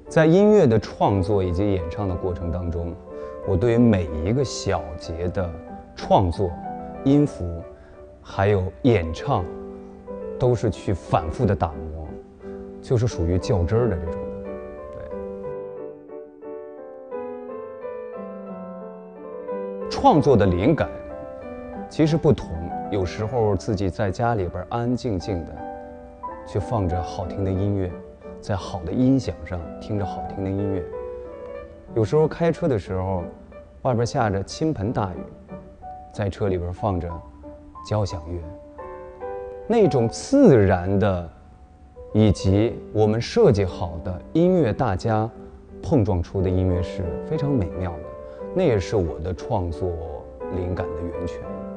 在音乐的创作以及演唱的过程当中，我对于每一个小节的创作、音符，还有演唱，都是去反复的打磨，就是属于较真儿的这种的。对，创作的灵感其实不同，有时候自己在家里边安安静静的，去放着好听的音乐，在好的音响上听着好听的音乐。有时候开车的时候，外边下着倾盆大雨，在车里边放着交响乐，那种自然的，以及我们设计好的音乐，大家碰撞出的音乐是非常美妙的，那也是我的创作灵感的源泉。